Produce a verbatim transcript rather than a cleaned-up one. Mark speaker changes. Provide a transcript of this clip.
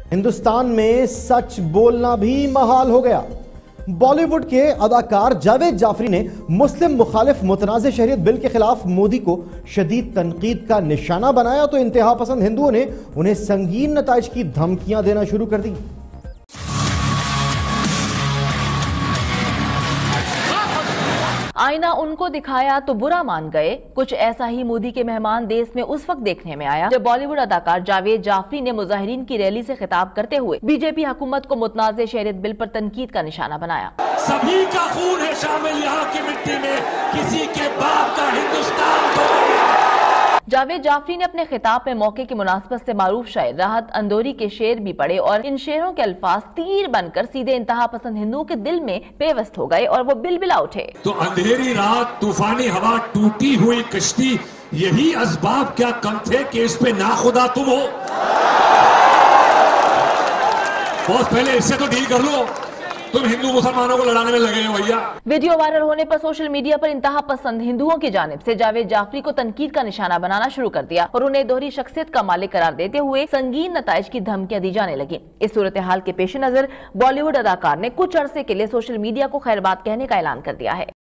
Speaker 1: हिंदुस्तान में सच बोलना भी महाल हो गया। बॉलीवुड के अदाकार जावेद जाफरी ने मुस्लिम मुखालिफ मुतनाज़ शहरियत बिल के खिलाफ मोदी को शदीद तनकीद का निशाना बनाया तो इंतहा पसंद हिंदुओं ने उन्हें संगीन नताइज की धमकियां देना शुरू कर दी।
Speaker 2: आईना उनको दिखाया तो बुरा मान गए। कुछ ऐसा ही मोदी के मेहमान देश में उस वक्त देखने में आया जब बॉलीवुड अदाकार जावेद जाफरी ने मुजाहिरीन की रैली से खिताब करते हुए बीजेपी हुकूमत को मुतनाज़ शहरियत बिल पर तनकीद का निशाना बनाया।
Speaker 3: सभी का खून है शामिल यहाँ की मिट्टी में, किसी के बाप का हिंदुस्तान खो गया।
Speaker 2: जावेद जाफरी ने अपने खिताब में मौके की मुनासबत से मारूफ शायर राहत अंदौरी के शेर भी पढ़े और इन शेरों के अल्फाज तीर बनकर सीधे इंतहा पसंद हिंदुओं के दिल में पेवस्त हो गए और वो बिलबिला उठे।
Speaker 3: तो अंधेरी रात, तूफानी हवा, टूटी हुई कश्ती, यही असबाब क्या कम थे कि इस पे नाखुदा तुम हो। बहुत पहले इससे तो डील कर लो, तुम हिंदू मुसलमानों को लड़ाने में लगे हो भैया।
Speaker 2: वीडियो वायरल होने पर सोशल मीडिया पर इंतहा पसंद हिंदुओं की जानिब से जावेद जाफरी को तनकीद का निशाना बनाना शुरू कर दिया और उन्हें दोहरी शख्सियत का मालिक करार देते हुए संगीन नताइज की धमकियां दी जाने लगी। इस सूरत हाल के पेश नजर बॉलीवुड अदाकार ने कुछ अरसे के लिए सोशल मीडिया को खैरबाद कहने का ऐलान कर दिया है।